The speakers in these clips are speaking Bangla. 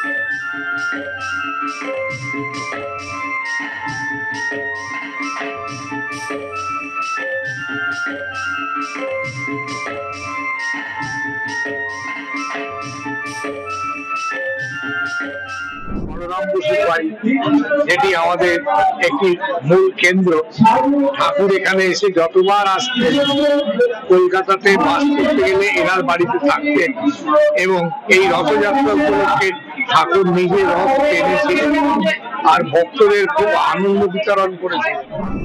এটি আমাদের একটি মূল কেন্দ্র। ঠাকুর এখানে এসে যতবার আসতেন, কলকাতাতে বাস করতে গেলে এনার বাড়িতে থাকতেন এবং এই রথযাত্রা উপলক্ষে ঠাকুর নিজে রথ টেনেছিলেন আর ভক্তদের খুব আনন্দ বিতরণ করেছিলেন।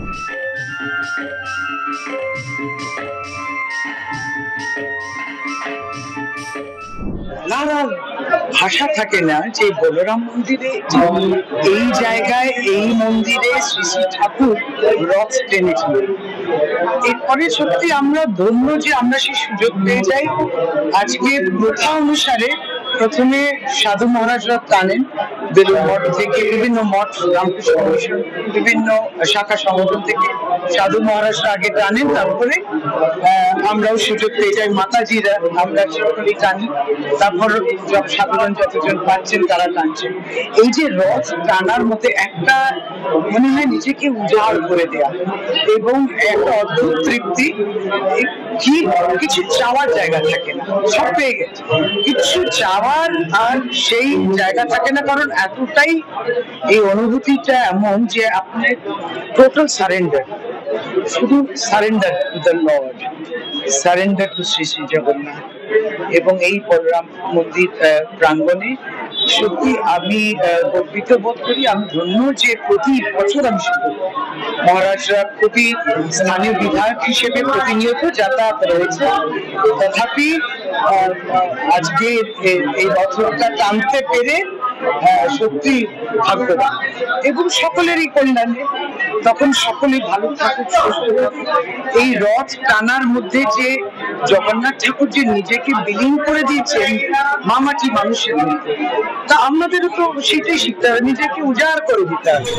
না না, ভাষা থাকে না যে বলরাম মন্দিরে এই জায়গায় এই মন্দিরে শ্রী শ্রী ঠাকুর রথ টেনেছিলেন। এরপরে সত্যি আমরা ধন্য যে আমরা সেই সুযোগ পেয়ে যাই। আজকে প্রথা অনুসারে প্রথমে সাধু মহারাজরা টানেন বেলুর মঠ থেকে, বিভিন্ন মঠ, রামকৃষ্ণ মিশন, বিভিন্ন শাখা সংগঠন থেকে সাধু মহারাজরা আগে টানেন, তারপরে আমরাও সুযোগ পেয়ে যাই, মাতাজিরা আমরা সকলেই টানি, তারপর সাধারণ যতজন পাচ্ছেন তারা টানছেন। এই যে রথ টানার মধ্যে একটা মনে হয় নিজেকে উজাড় করে দেয়া এবং একটা অদ্ভুত তৃপ্তি। কি কিছু চাওয়ার জায়গা থাকে না, সব পেয়ে গেছে, কিছু চাওয়ার আর সেই জায়গা থাকে না, কারণ এতটাই এই অনুভূতিটা এমন যে আপনি টোটাল সারেন্ডার, শুধু surrender to the lord, surrender to Shri Shri Jagannath. এবং এই বলরাম মন্দির প্রাঙ্গণে সত্যি আমি গর্বিত বোধ করি, আমি ধন্য যে প্রতি বছর আমি শুধু মহারাজরা খুবই স্থানীয় বিধায়ক হিসেবে প্রতিনিয়ত যাতায়াত রয়েছে, তথাপি আজকে এই রথটা টানতে পেরে সত্যি ভাগ্যবান এবং সকলেরই কল্যাণে। তখন সকলেই ভালো থাকুক, সুস্থ থাকুক। এই রথ টানার মধ্যে যে জগন্নাথ ঠাকুর যে নিজেকে বিলীন করে দিয়েছেন মামাটি মানুষের মধ্যে, তা আমাদেরও তো সেটাই শিখতে হবে, নিজেকে উজাড় করে দিতে হবে।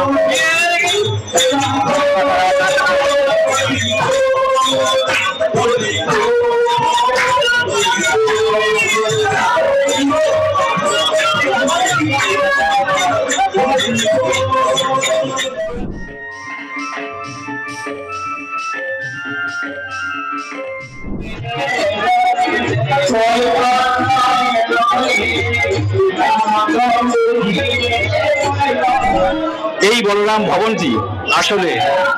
এই বলরাম ভবনটি আসলে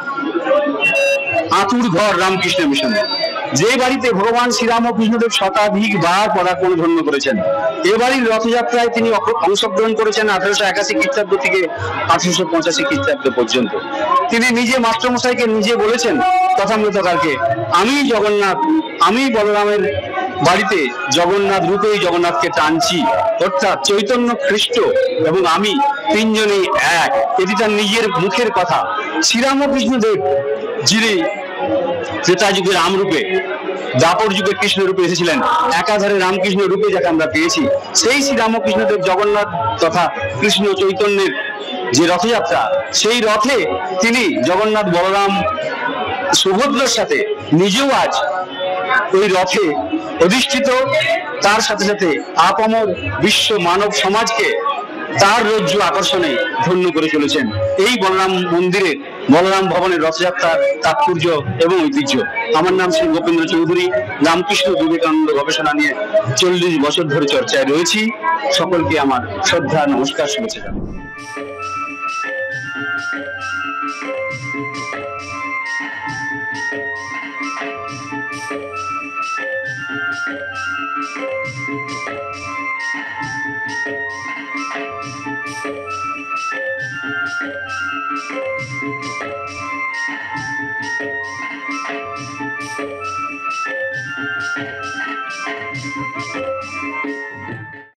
আতুর ঘর রামকৃষ্ণ মিশন, যে বাড়িতে ভগবান শ্রীরামকৃষ্ণদেব শতাধিকবার পদার্পণ ধন্য করেছেন। এ বাড়ির রথযাত্রায় তিনি অংশগ্রহণ করেছেন 1881 খ্রিস্টাব্দ থেকে 1885 খ্রিস্টাব্দ পর্যন্ত। তিনি নিজে মাস্টারমশাইকে নিজে বলেছেন তথামৃতকারকে, আমি জগন্নাথ, আমি বলরামের বাড়িতে জগন্নাথ রূপেই জগন্নাথকে টানছি, অর্থাৎ চৈতন্য খ্রিস্ট এবং আমি তিনজনেই এক। এটি তার নিজের মুখের কথা। শ্রীরামকৃষ্ণদেব যিনি ত্রেতা যুগে রাম রূপে, দ্বাপর যুগে কৃষ্ণ রূপে এসেছিলেন, একাধারে রামকৃষ্ণ রূপে যাকে আমরা পেয়েছি, সেই শ্রীরামকৃষ্ণদেব জগন্নাথ তথা কৃষ্ণ চৈতন্যের যে রথযাত্রা, সেই রথে তিনি জগন্নাথ, বলরাম, সুভদ্রার সাথে নিজেও আজ ওই রথে অধিষ্ঠিত। তার সাথে সাথে আপামর বিশ্ব মানব সমাজকে তার রজ্জু আকর্ষণে ধন্য করে চলেছেন। এই বলরাম মন্দিরের, বলরাম ভবনের রথযাত্রার তাৎপর্য এবং ঐতিহ্য। আমার নাম শ্রী গোপেন্দ্র চৌধুরী, রামকৃষ্ণ বিবেকানন্দ গবেষণা নিয়ে 40 বছর ধরে চর্চায় রয়েছি। সকলকে আমার শ্রদ্ধা, নমস্কার, শুভেচ্ছা জানাই।